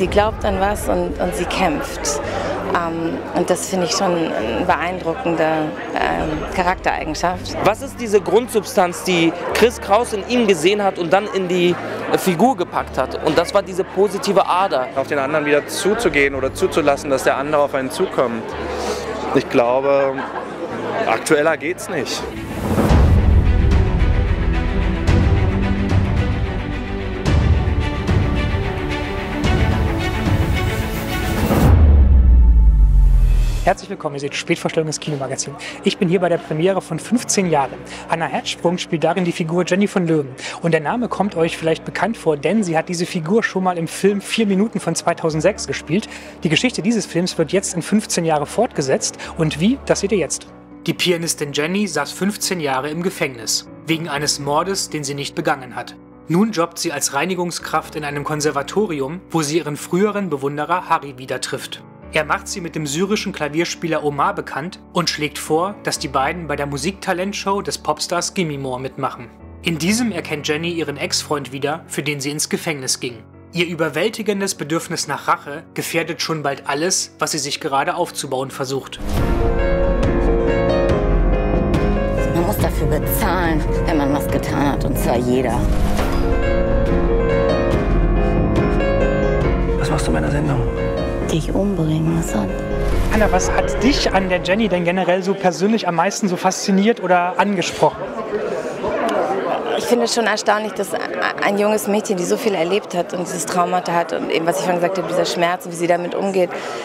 sie glaubt an was und sie kämpft. Und das finde ich schon eine beeindruckende Charaktereigenschaft. Was ist diese Grundsubstanz, die Chris Kraus in ihm gesehen hat und dann in die Figur gepackt hat? Und das war diese positive Ader. Auf den anderen wieder zuzugehen oder zuzulassen, dass der andere auf einen zukommt. Ich glaube, aktueller geht's nicht. Herzlich willkommen, ihr seht Spätvorstellung des Kinomagazins. Ich bin hier bei der Premiere von 15 Jahre. Hannah Herzsprung spielt darin die Figur Jenny von Löwen. Und der Name kommt euch vielleicht bekannt vor, denn sie hat diese Figur schon mal im Film 4 Minuten von 2006 gespielt. Die Geschichte dieses Films wird jetzt in 15 Jahre fortgesetzt. Und wie, das seht ihr jetzt. Die Pianistin Jenny saß 15 Jahre im Gefängnis, wegen eines Mordes, den sie nicht begangen hat. Nun jobbt sie als Reinigungskraft in einem Konservatorium, wo sie ihren früheren Bewunderer Harry wieder trifft. Er macht sie mit dem syrischen Klavierspieler Omar bekannt und schlägt vor, dass die beiden bei der Musiktalentshow des Popstars Gimme More mitmachen. In diesem erkennt Jenny ihren Ex-Freund wieder, für den sie ins Gefängnis ging. Ihr überwältigendes Bedürfnis nach Rache gefährdet schon bald alles, was sie sich gerade aufzubauen versucht. Man muss dafür bezahlen, wenn man was getan hat, und zwar jeder. Was machst du in meiner Sendung? Dich umbringen, was sonst? Anna, was hat dich an der Jenny denn generell so persönlich am meisten so fasziniert oder angesprochen? Ich finde es schon erstaunlich, dass ein junges Mädchen, die so viel erlebt hat und dieses Traumata hat und eben, was ich vorhin gesagt habe, dieser Schmerz und wie sie damit umgeht,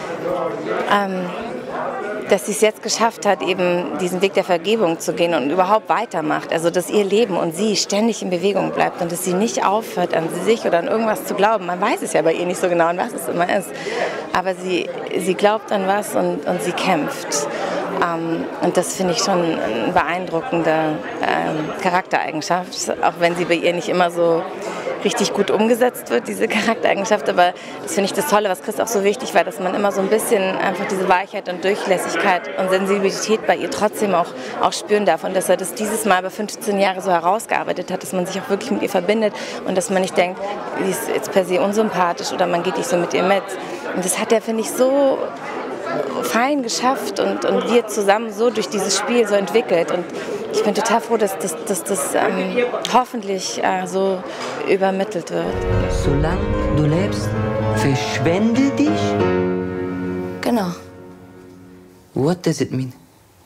dass sie es jetzt geschafft hat, eben diesen Weg der Vergebung zu gehen und überhaupt weitermacht. Also dass ihr Leben und sie ständig in Bewegung bleibt und dass sie nicht aufhört, an sich oder an irgendwas zu glauben. Man weiß es ja bei ihr nicht so genau, an was es immer ist. Aber sie glaubt an was und sie kämpft. Und das finde ich schon eine beeindruckende Charaktereigenschaft, auch wenn sie bei ihr nicht immer so richtig gut umgesetzt wird, diese Charaktereigenschaft. Aber das finde ich das Tolle, was Chris auch so wichtig war, dass man immer so ein bisschen einfach diese Weichheit und Durchlässigkeit und Sensibilität bei ihr trotzdem auch spüren darf. Und dass er das dieses Mal über 15 Jahre so herausgearbeitet hat, dass man sich auch wirklich mit ihr verbindet und dass man nicht denkt, sie ist jetzt per se unsympathisch oder man geht nicht so mit ihr mit. Und das hat er, finde ich, so fein geschafft und wir zusammen so durch dieses Spiel so entwickelt. Und ich bin total froh, dass das hoffentlich so übermittelt wird. Solange du lebst, verschwende dich? Genau. What does it mean?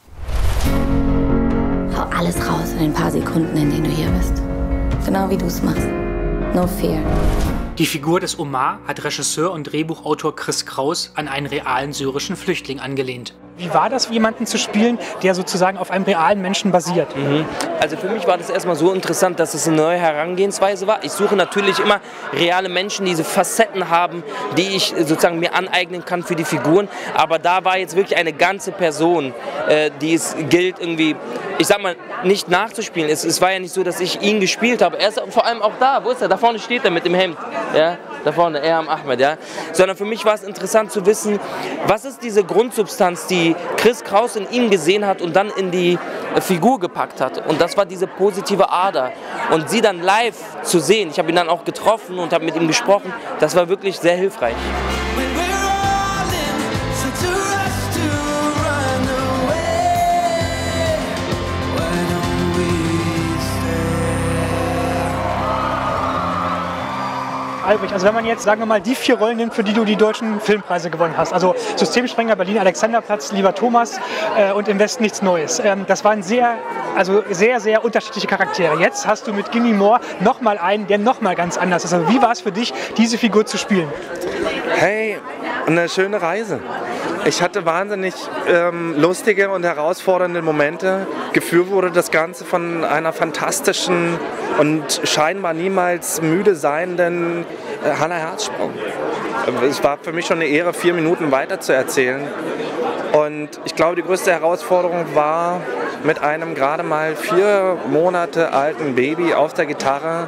Hau alles raus in den paar Sekunden, in denen du hier bist. Genau wie du es machst. No fear. Die Figur des Omar hat Regisseur und Drehbuchautor Chris Kraus an einen realen syrischen Flüchtling angelehnt. Wie war das, jemanden zu spielen, der sozusagen auf einem realen Menschen basiert? Also für mich war das erstmal so interessant, dass es eine neue Herangehensweise war. Ich suche natürlich immer reale Menschen, die diese Facetten haben, die ich sozusagen mir aneignen kann für die Figuren. Aber da war jetzt wirklich eine ganze Person, die es gilt irgendwie, ich sag mal, nicht nachzuspielen. Es war ja nicht so, dass ich ihn gespielt habe. Er ist vor allem auch da. Wo ist er? Da vorne steht er mit dem Hemd. Ja? Da vorne, Erham Ahmed. Ja? Sondern für mich war es interessant zu wissen, was ist diese Grundsubstanz, die Chris Kraus in ihm gesehen hat und dann in die Figur gepackt hat. Und das war diese positive Ader. Und sie dann live zu sehen, ich habe ihn dann auch getroffen und habe mit ihm gesprochen, das war wirklich sehr hilfreich. Albrecht, also wenn man jetzt, sagen wir mal, die 4 Rollen nimmt, für die du die deutschen Filmpreise gewonnen hast, also Systemsprenger, Berlin, Alexanderplatz, Lieber Thomas und Im Westen nichts Neues. Das waren sehr unterschiedliche Charaktere. Jetzt hast du mit Gimme More nochmal einen, der nochmal ganz anders ist. Also wie war es für dich, diese Figur zu spielen? Hey, eine schöne Reise. Ich hatte wahnsinnig lustige und herausfordernde Momente. Geführt wurde das Ganze von einer fantastischen und scheinbar niemals müde seienden Hannah Herzsprung. Es war für mich schon eine Ehre, 4 Minuten weiter zu erzählen. Und ich glaube, die größte Herausforderung war, mit einem gerade mal 4 Monate alten Baby auf der Gitarre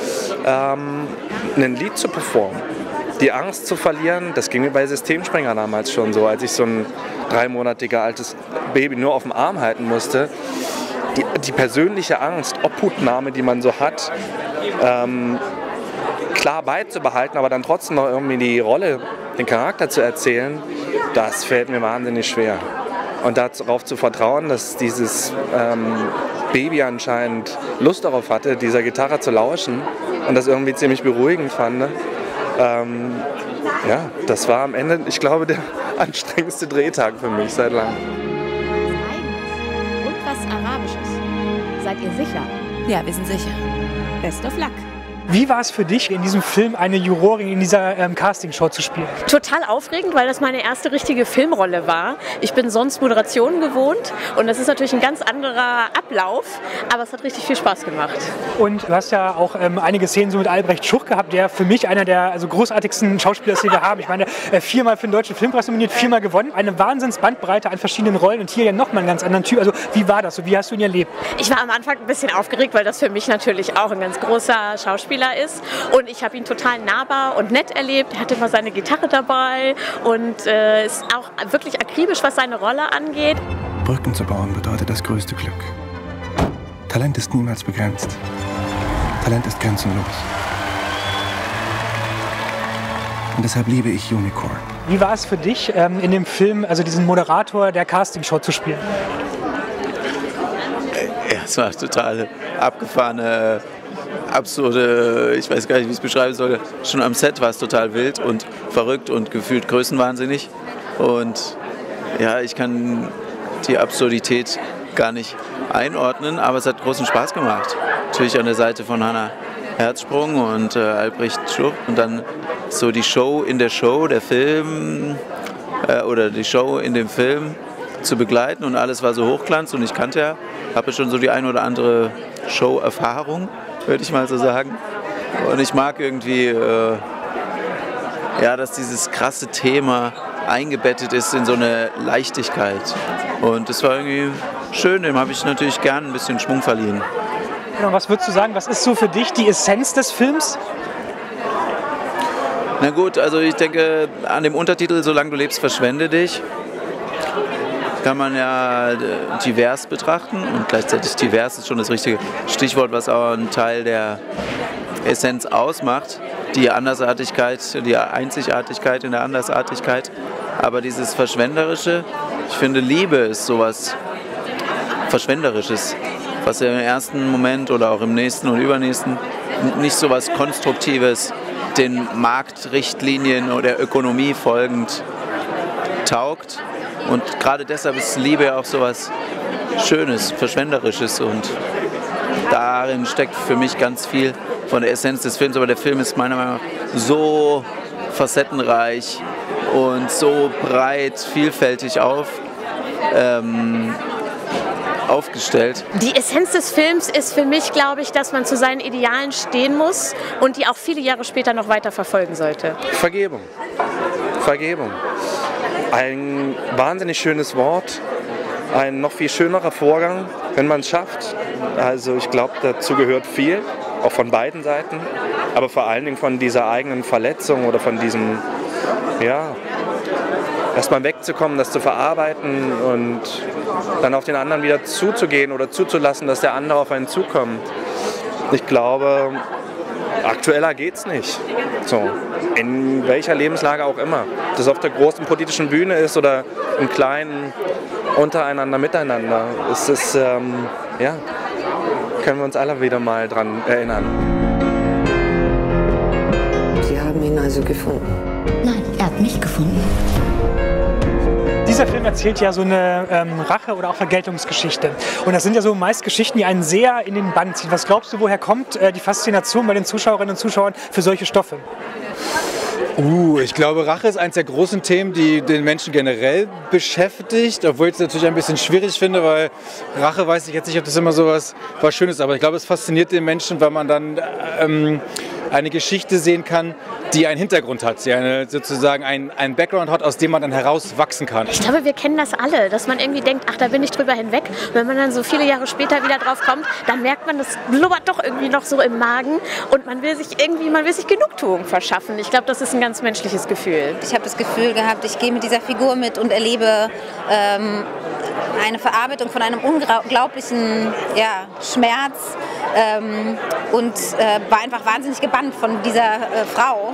ein Lied zu performen. Die Angst zu verlieren, das ging mir bei Systemsprenger damals schon so, als ich so ein 3-monatiger altes Baby nur auf dem Arm halten musste. Die persönliche Angst, Obhutnahme, die man so hat, klar beizubehalten, aber dann trotzdem noch irgendwie die Rolle, den Charakter zu erzählen, das fällt mir wahnsinnig schwer. Und darauf zu vertrauen, dass dieses Baby anscheinend Lust darauf hatte, dieser Gitarre zu lauschen und das irgendwie ziemlich beruhigend fand. Ja, das war am Ende, ich glaube, der anstrengendste Drehtag für mich seit langem. Und was Arabisches. Seid ihr sicher? Ja, wir sind sicher. Best of luck. Wie war es für dich, in diesem Film eine Jurorin in dieser Castingshow zu spielen? Total aufregend, weil das meine erste richtige Filmrolle war. Ich bin sonst Moderation gewohnt und das ist natürlich ein ganz anderer Ablauf, aber es hat richtig viel Spaß gemacht. Und du hast ja auch einige Szenen so mit Albrecht Schuch gehabt, der für mich einer der großartigsten Schauspieler ist, die wir haben. Ich meine, 4-mal für den Deutschen Filmpreis nominiert, 4-mal gewonnen. Eine Wahnsinnsbandbreite an verschiedenen Rollen und hier ja nochmal einen ganz anderen Typ. Also wie war das? Wie hast du ihn erlebt? Ich war am Anfang ein bisschen aufgeregt, weil das für mich natürlich auch ein ganz großer Schauspieler ist und ich habe ihn total nahbar und nett erlebt. Er hatte immer seine Gitarre dabei und ist auch wirklich akribisch, was seine Rolle angeht. Brücken zu bauen bedeutet das größte Glück. Talent ist niemals begrenzt. Talent ist grenzenlos. Und deshalb liebe ich Unicorn. Wie war es für dich, in dem Film, also diesen Moderator der Castingshow zu spielen? Ja, es war total abgefahrene, absurde, ich weiß gar nicht, wie ich es beschreiben soll. Schon am Set war es total wild und verrückt und gefühlt größenwahnsinnig. Und ja, ich kann die Absurdität gar nicht einordnen, aber es hat großen Spaß gemacht. Natürlich an der Seite von Hannah Herzsprung und Albrecht Schuch und dann so die Show in der Show, der Film oder die Show in dem Film zu begleiten und alles war so Hochglanz und ich habe schon so die ein oder andere Show-Erfahrung, würde ich mal so sagen. Und ich mag irgendwie, dass dieses krasse Thema eingebettet ist in so eine Leichtigkeit. Und das war irgendwie schön, dem habe ich natürlich gern ein bisschen Schwung verliehen. Genau, was würdest du sagen, was ist so für dich die Essenz des Films? Na gut, also ich denke an dem Untertitel "Solange du lebst, verschwende dich" kann man ja divers betrachten und gleichzeitig divers ist schon das richtige Stichwort, was auch einen Teil der Essenz ausmacht. Die Andersartigkeit, die Einzigartigkeit in der Andersartigkeit, aber dieses Verschwenderische, ich finde Liebe ist sowas Verschwenderisches, was ja im ersten Moment oder auch im nächsten und übernächsten nicht sowas Konstruktives, den Marktrichtlinien oder Ökonomie folgend taugt. Und gerade deshalb ist Liebe ja auch sowas Schönes, Verschwenderisches und darin steckt für mich ganz viel von der Essenz des Films. Aber der Film ist meiner Meinung nach so facettenreich und so breit, vielfältig aufgestellt. Die Essenz des Films ist für mich, glaube ich, dass man zu seinen Idealen stehen muss und die auch viele Jahre später noch weiter verfolgen sollte. Vergebung. Vergebung. Ein wahnsinnig schönes Wort, ein noch viel schönerer Vorgang, wenn man es schafft. Also ich glaube, dazu gehört viel, auch von beiden Seiten, aber vor allen Dingen von dieser eigenen Verletzung oder von diesem, erstmal wegzukommen, das zu verarbeiten und dann auf den anderen wieder zuzugehen oder zuzulassen, dass der andere auf einen zukommt. Ich glaube, aktueller geht's nicht. So, in welcher Lebenslage auch immer. Ob das auf der großen politischen Bühne ist oder im kleinen untereinander, miteinander. Es ist, können wir uns alle wieder mal dran erinnern. Sie haben ihn also gefunden? Nein, er hat mich gefunden. Dieser Film erzählt ja so eine Rache- oder auch Vergeltungsgeschichte. Und das sind ja so meist Geschichten, die einen sehr in den Bann ziehen. Was glaubst du, woher kommt die Faszination bei den Zuschauerinnen und Zuschauern für solche Stoffe? Ich glaube, Rache ist eines der großen Themen, die den Menschen generell beschäftigt, obwohl ich es natürlich ein bisschen schwierig finde, weil Rache, weiß ich jetzt nicht, ob das immer so was Schönes ist, aber ich glaube, es fasziniert den Menschen, weil man dann eine Geschichte sehen kann, die einen Hintergrund hat, die sozusagen einen Background hat, aus dem man dann herauswachsen kann. Ich glaube, wir kennen das alle, dass man irgendwie denkt, ach, da bin ich drüber hinweg. Und wenn man dann so viele Jahre später wieder drauf kommt, dann merkt man, das blubbert doch irgendwie noch so im Magen und man will sich Genugtuung verschaffen. Ich glaube, das ist ein ganz menschliches Gefühl. Ich habe das Gefühl gehabt, ich gehe mit dieser Figur mit und erlebe eine Verarbeitung von einem unglaublichen Schmerz, und war einfach wahnsinnig gebannt von dieser Frau.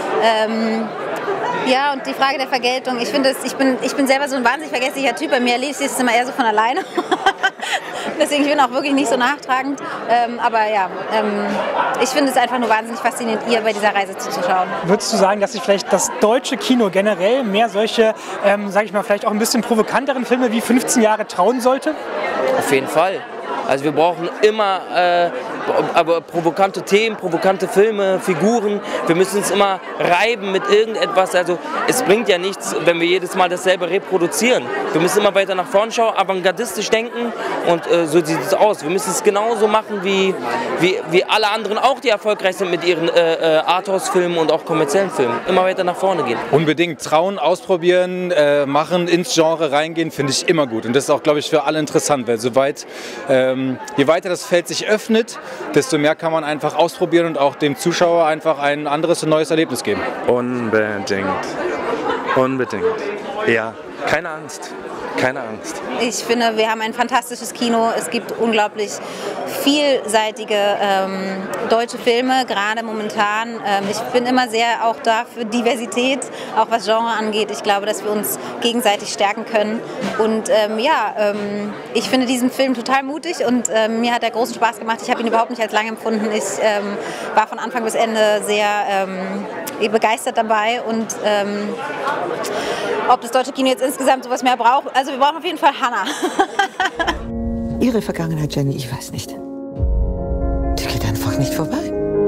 Ja, und die Frage der Vergeltung, ich finde, ich bin selber so ein wahnsinnig vergesslicher Typ, bei mir erledigt sich das immer eher so von alleine. Deswegen, ich bin auch wirklich nicht so nachtragend, aber ja, ich finde es einfach nur wahnsinnig faszinierend, ihr bei dieser Reise zuzuschauen. Würdest du sagen, dass sich vielleicht das deutsche Kino generell mehr solche, sage ich mal, vielleicht auch ein bisschen provokanteren Filme wie 15 Jahre trauen sollte? Auf jeden Fall. Also wir brauchen immer aber provokante Themen, provokante Filme, Figuren. Wir müssen uns immer reiben mit irgendetwas. Also es bringt ja nichts, wenn wir jedes Mal dasselbe reproduzieren. Wir müssen immer weiter nach vorn schauen, avantgardistisch denken und so sieht es aus. Wir müssen es genauso machen wie alle anderen auch, die erfolgreich sind mit ihren Arthouse-Filmen und auch kommerziellen Filmen. Immer weiter nach vorne gehen. Unbedingt trauen, ausprobieren, machen, ins Genre reingehen, finde ich immer gut. Und das ist auch, glaube ich, für alle interessant, weil je weiter das Feld sich öffnet, desto mehr kann man einfach ausprobieren und auch dem Zuschauer einfach ein anderes und neues Erlebnis geben. Unbedingt. Unbedingt. Ja, keine Angst. Keine Angst. Ich finde, wir haben ein fantastisches Kino. Es gibt unglaublich vielseitige deutsche Filme, gerade momentan. Ich bin immer sehr auch da für Diversität, auch was Genre angeht. Ich glaube, dass wir uns gegenseitig stärken können. Und ich finde diesen Film total mutig und mir hat er großen Spaß gemacht. Ich habe ihn überhaupt nicht als lang empfunden. Ich war von Anfang bis Ende sehr begeistert dabei und ob das deutsche Kino jetzt insgesamt sowas mehr braucht, also wir brauchen auf jeden Fall Hannah. Ihre Vergangenheit, Jenny, ich weiß nicht. Die geht einfach nicht vorbei.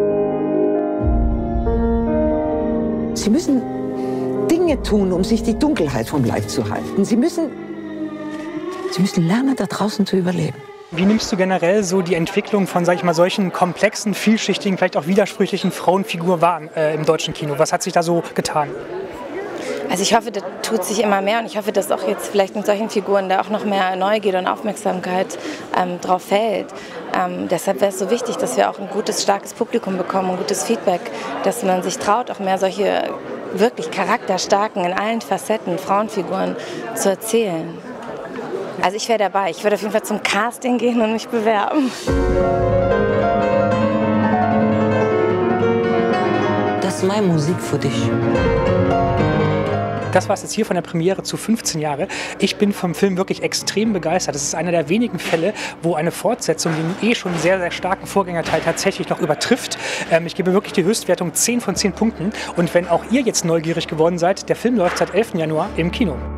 Sie müssen Dinge tun, um sich die Dunkelheit vom Leib zu halten. Sie müssen lernen, da draußen zu überleben. Wie nimmst du generell so die Entwicklung von, sag ich mal, solchen komplexen, vielschichtigen, vielleicht auch widersprüchlichen Frauenfiguren wahr im deutschen Kino? Was hat sich da so getan? Also ich hoffe, da tut sich immer mehr und ich hoffe, dass auch jetzt vielleicht mit solchen Figuren da auch noch mehr Neugierde und Aufmerksamkeit drauf fällt. Deshalb wäre es so wichtig, dass wir auch ein gutes, starkes Publikum bekommen, ein gutes Feedback, dass man sich traut, auch mehr solche wirklich charakterstarken, in allen Facetten Frauenfiguren zu erzählen. Also ich wäre dabei. Ich würde auf jeden Fall zum Casting gehen und mich bewerben. Das ist meine Musik für dich. Das war es jetzt hier von der Premiere zu 15 Jahre. Ich bin vom Film wirklich extrem begeistert. Das ist einer der wenigen Fälle, wo eine Fortsetzung den schon sehr, sehr starken Vorgängerteil tatsächlich noch übertrifft. Ich gebe wirklich die Höchstwertung 10 von 10 Punkten. Und wenn auch ihr jetzt neugierig geworden seid, der Film läuft seit 11. Januar im Kino.